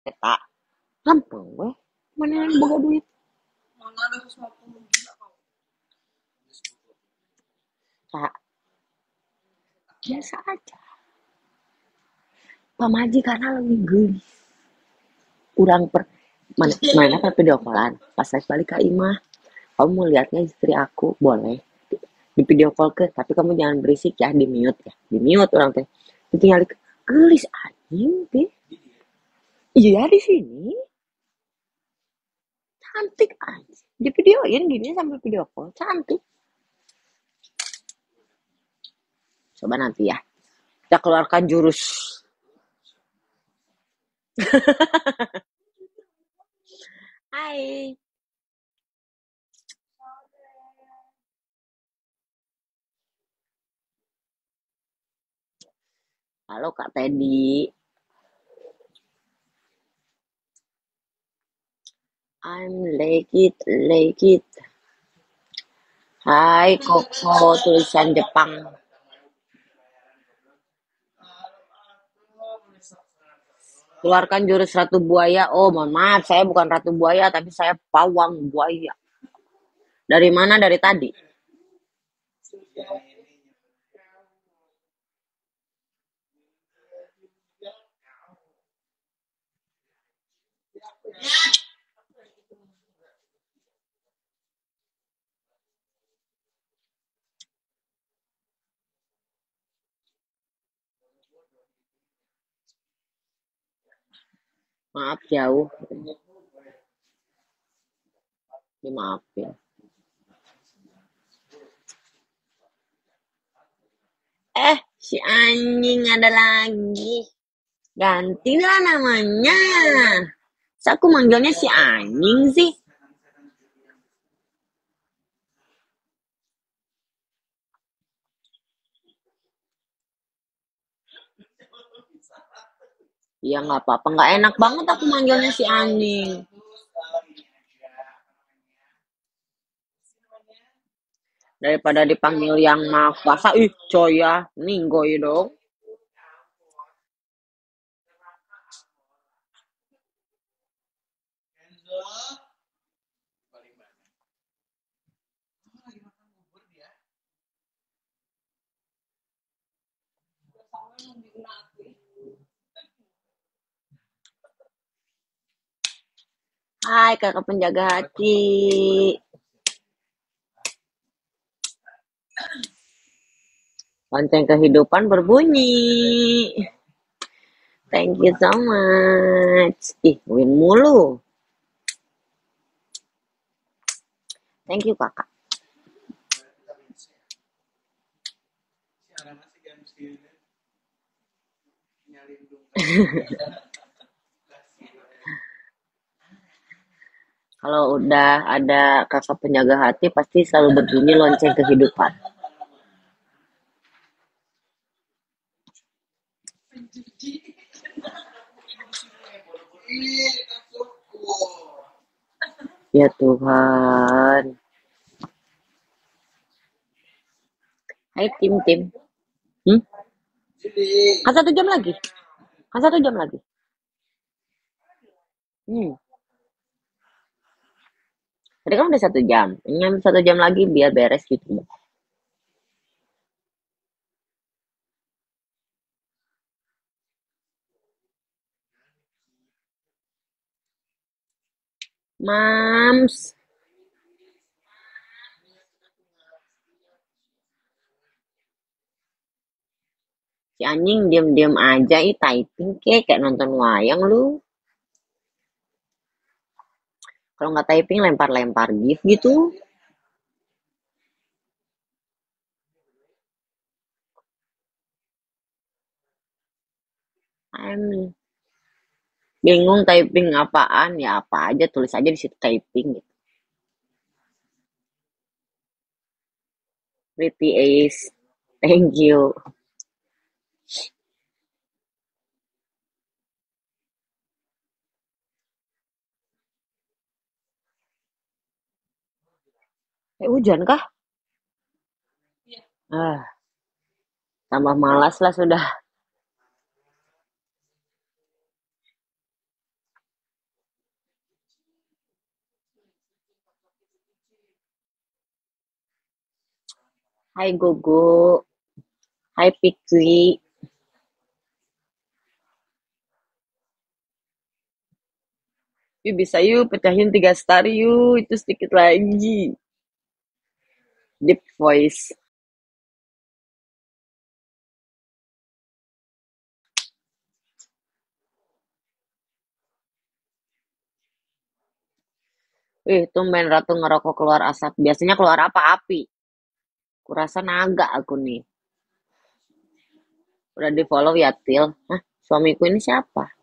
Eta gampang weh. Mana yang boga duit? Mana ada 150 gila kau. Kak, biasa aja. Pamaji karena lebih gelis. Kurang mana kan video callan. Pas saya balik ke imah, kamu mau lihatnya istri aku, boleh di video call ke, tapi kamu jangan berisik ya, di mute ya, di mute orang teh. Tinggal gelis anjing deh. Iya di sini cantik aja. Di videoin gini sambil video call cantik. Coba nanti ya. Kita keluarkan jurus. Hai. Halo Kak Teddy. I'm like it. Hai Koko, tulisan Jepang. Keluarkan jurus Ratu Buaya. Oh, mohon maaf, saya bukan Ratu Buaya, tapi saya pawang buaya. Dari mana? Dari tadi. Maaf jauh. Dimaafin. Si anjing ada lagi. Gantilah namanya. Saya aku manggilnya si anjing sih. Ya nggak apa-apa, nggak enak banget aku manggilnya si anjing. Daripada dipanggil yang maaf kuasa, ih coy ya, ninggoy dong. Hai kakak penjaga hati. Lonceng kehidupan berbunyi. Thank you so much. Ih, win mulu. Thank you kakak. Kalau udah ada kakak penjaga hati, pasti selalu berbunyi lonceng kehidupan. Ya Tuhan. Hai tim. Hmm? Kan 1 jam lagi. Kan 1 jam lagi. Hmm. Tadi kan udah 1 jam. Ini 1 jam lagi biar beres gitu. Mams. Si anjing diam-diam aja typing kayak nonton wayang lu. Kalau nggak typing lempar-lempar gift gitu. I'm bingung typing apaan ya apa aja tulis aja di situ typing gitu. Pretty Ace. Thank you. Hujan kah? Ah, tambah malas lah sudah. Hai Gogo, hai Pikri. Yuk bisa yuk pecahin 3 star yuk, itu sedikit lagi. Deep voice. Tumben Ratu ngerokok keluar asap. Biasanya keluar apa? Api. Kurasa naga aku nih. Udah di follow ya Til. Hah, suamiku ini siapa?